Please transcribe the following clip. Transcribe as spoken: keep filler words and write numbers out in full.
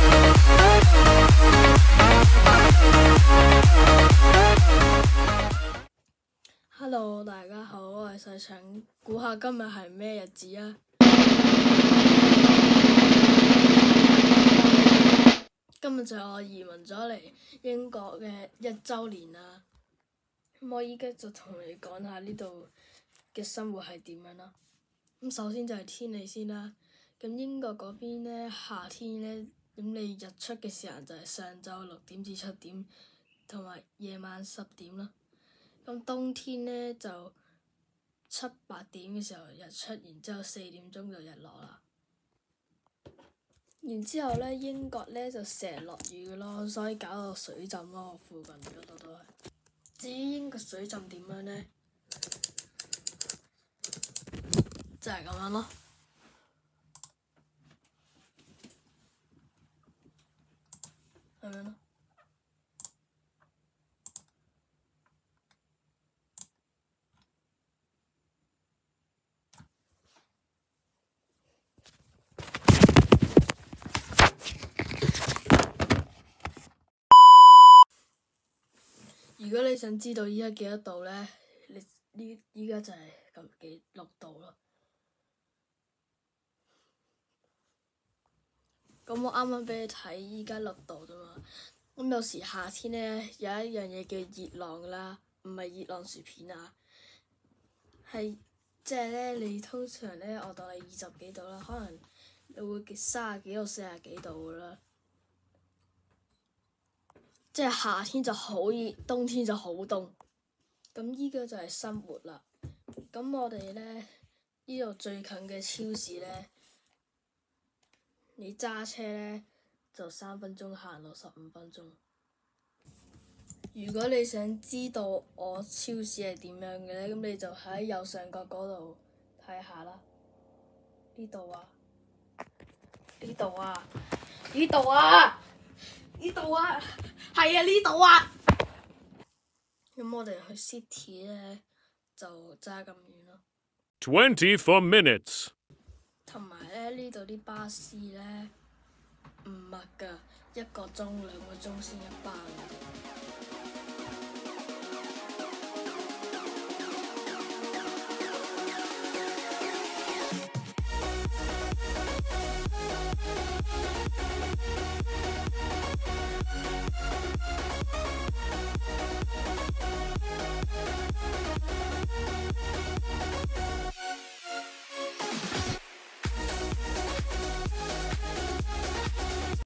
Hello， 大家好，我係細陳，估下今日係咩日子啊？今日就係我移民咗嚟英國嘅一週年啦。咁我依家就同你講下呢度嘅生活係點樣啦。咁首先就係天氣先啦。咁英國嗰邊呢，夏天呢，咁你日出嘅時間就係上晝六點至七點，同埋夜晚十點啦。咁冬天呢，就七八點嘅時候日出，然之後四點鐘就日落啦。然之後呢，英國呢就成日落雨嘅咯，所以搞到水浸咯，我附近嗰度都係。至於英國水浸點樣呢？就係咁樣咯。咁樣咯。如果你想知道依家幾多度呢？你呢依家就係咁幾六度咯。咁我啱啱俾你睇依家六度啫嘛。咁有時夏天呢，有一樣嘢叫熱浪啦，唔係熱浪薯片啊，係即係呢，你通常呢，我當你二十幾度啦，可能你會三十幾到四十幾度噶啦。即係夏天就好熱，冬天就好凍。咁依個就係生活啦。咁我哋呢，呢度最近嘅超市呢，你揸車呢，就三分鐘，行路十五分鐘。如果你想知道我超市係點樣嘅呢，咁你就喺右上角嗰度睇下啦。呢度啊，呢度啊，呢度啊，呢度啊，係啊，呢度啊。咁我哋去 City 呢，就揸咁遠咯。 twenty-four minutes。 同埋咧，呢度啲巴士呢，唔密㗎，一個鐘兩個鐘先一班。